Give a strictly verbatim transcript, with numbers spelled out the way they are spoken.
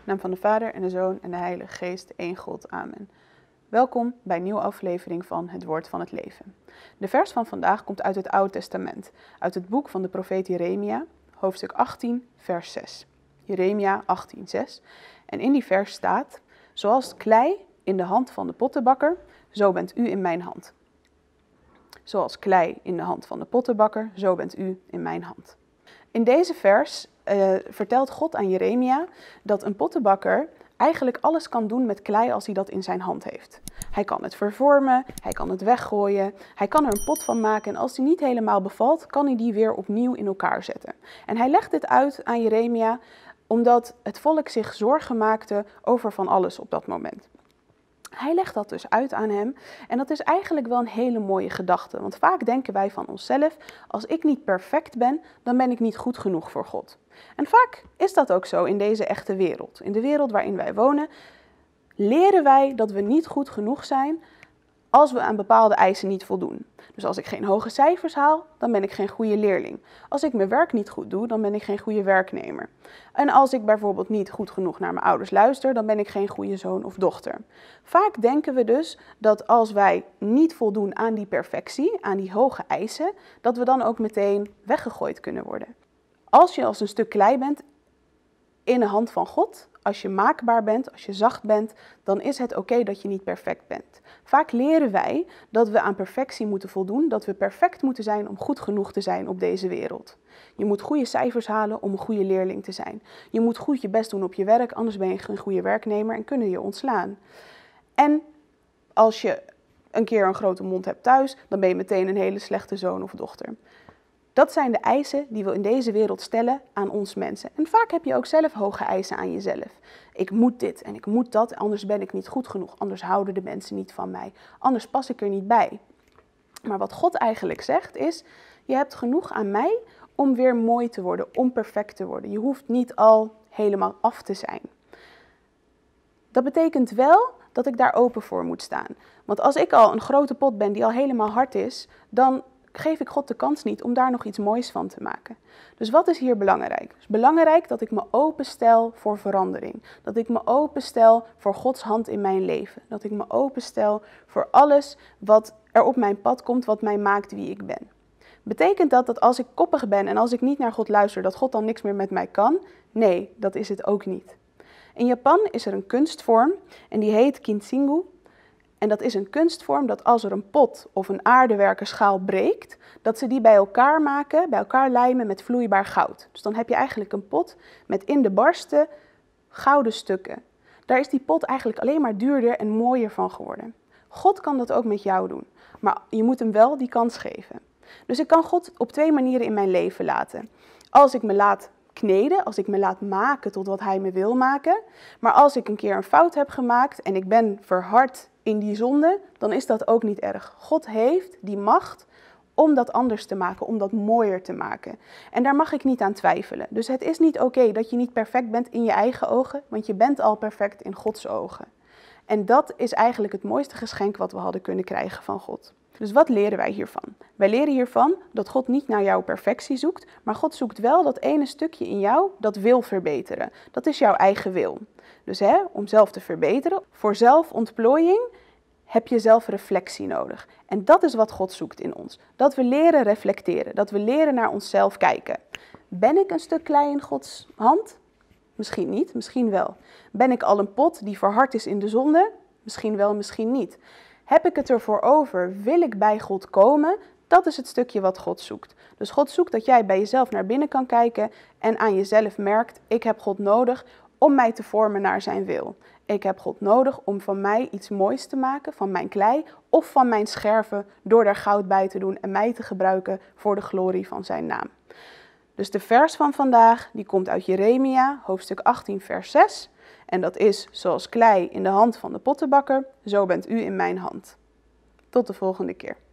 naam van de Vader en de Zoon en de Heilige Geest, één God. Amen. Welkom bij een nieuwe aflevering van Het Woord van het Leven. De vers van vandaag komt uit het Oude Testament, uit het boek van de profeet Jeremia, hoofdstuk achttien, vers zes. Jeremia achttien, zes. En in die vers staat: zoals klei in de hand van de pottenbakker, zo bent u in mijn hand. Zoals klei in de hand van de pottenbakker, zo bent u in mijn hand. In deze vers uh, vertelt God aan Jeremia dat een pottenbakker eigenlijk alles kan doen met klei als hij dat in zijn hand heeft. Hij kan het vervormen, hij kan het weggooien, hij kan er een pot van maken en als die niet helemaal bevalt, kan hij die weer opnieuw in elkaar zetten. En hij legt dit uit aan Jeremia omdat het volk zich zorgen maakte over van alles op dat moment. Hij legt dat dus uit aan hem en dat is eigenlijk wel een hele mooie gedachte. Want vaak denken wij van onszelf, als ik niet perfect ben, dan ben ik niet goed genoeg voor God. En vaak is dat ook zo in deze echte wereld. In de wereld waarin wij wonen, leren wij dat we niet goed genoeg zijn als we aan bepaalde eisen niet voldoen. Dus als ik geen hoge cijfers haal, dan ben ik geen goede leerling. Als ik mijn werk niet goed doe, dan ben ik geen goede werknemer. En als ik bijvoorbeeld niet goed genoeg naar mijn ouders luister, dan ben ik geen goede zoon of dochter. Vaak denken we dus dat als wij niet voldoen aan die perfectie, aan die hoge eisen, dat we dan ook meteen weggegooid kunnen worden. Als je als een stuk klei bent in de hand van God, als je maakbaar bent, als je zacht bent, dan is het oké dat je niet perfect bent. Vaak leren wij dat we aan perfectie moeten voldoen, dat we perfect moeten zijn om goed genoeg te zijn op deze wereld. Je moet goede cijfers halen om een goede leerling te zijn. Je moet goed je best doen op je werk, anders ben je geen goede werknemer en kunnen je ontslaan. En als je een keer een grote mond hebt thuis, dan ben je meteen een hele slechte zoon of dochter. Dat zijn de eisen die we in deze wereld stellen aan ons mensen. En vaak heb je ook zelf hoge eisen aan jezelf. Ik moet dit en ik moet dat, anders ben ik niet goed genoeg. Anders houden de mensen niet van mij. Anders pas ik er niet bij. Maar wat God eigenlijk zegt is, je hebt genoeg aan mij om weer mooi te worden, om perfect te worden. Je hoeft niet al helemaal af te zijn. Dat betekent wel dat ik daar open voor moet staan. Want als ik al een grote pot ben die al helemaal hard is, dan geef ik God de kans niet om daar nog iets moois van te maken. Dus wat is hier belangrijk? Het is belangrijk dat ik me openstel voor verandering. Dat ik me openstel voor Gods hand in mijn leven. Dat ik me openstel voor alles wat er op mijn pad komt, wat mij maakt wie ik ben. Betekent dat dat als ik koppig ben en als ik niet naar God luister, dat God dan niks meer met mij kan? Nee, dat is het ook niet. In Japan is er een kunstvorm en die heet kintsugi. En dat is een kunstvorm dat als er een pot of een aardewerken schaal breekt, dat ze die bij elkaar maken, bij elkaar lijmen met vloeibaar goud. Dus dan heb je eigenlijk een pot met in de barsten gouden stukken. Daar is die pot eigenlijk alleen maar duurder en mooier van geworden. God kan dat ook met jou doen, maar je moet hem wel die kans geven. Dus ik kan God op twee manieren in mijn leven laten. Als ik me laat kneden, als ik me laat maken tot wat hij me wil maken. Maar als ik een keer een fout heb gemaakt en ik ben verhard in die zonde, dan is dat ook niet erg. God heeft die macht om dat anders te maken, om dat mooier te maken. En daar mag ik niet aan twijfelen. Dus het is niet oké dat je niet perfect bent in je eigen ogen, want je bent al perfect in Gods ogen. En dat is eigenlijk het mooiste geschenk wat we hadden kunnen krijgen van God. Dus wat leren wij hiervan? Wij leren hiervan dat God niet naar jouw perfectie zoekt, maar God zoekt wel dat ene stukje in jou dat wil verbeteren. Dat is jouw eigen wil. Dus hè, om zelf te verbeteren, voor zelfontplooiing heb je zelfreflectie nodig. En dat is wat God zoekt in ons. Dat we leren reflecteren, dat we leren naar onszelf kijken. Ben ik een stuk klei in Gods hand? Misschien niet, misschien wel. Ben ik al een pot die verhard is in de zonde? Misschien wel, misschien niet. Heb ik het ervoor over? Wil ik bij God komen? Dat is het stukje wat God zoekt. Dus God zoekt dat jij bij jezelf naar binnen kan kijken en aan jezelf merkt, ik heb God nodig om mij te vormen naar zijn wil. Ik heb God nodig om van mij iets moois te maken, van mijn klei of van mijn scherven, door daar goud bij te doen en mij te gebruiken voor de glorie van zijn naam. Dus de vers van vandaag, die komt uit Jeremia, hoofdstuk achttien, vers zes. En dat is, zoals klei in de hand van de pottenbakker, zo bent u in mijn hand. Tot de volgende keer.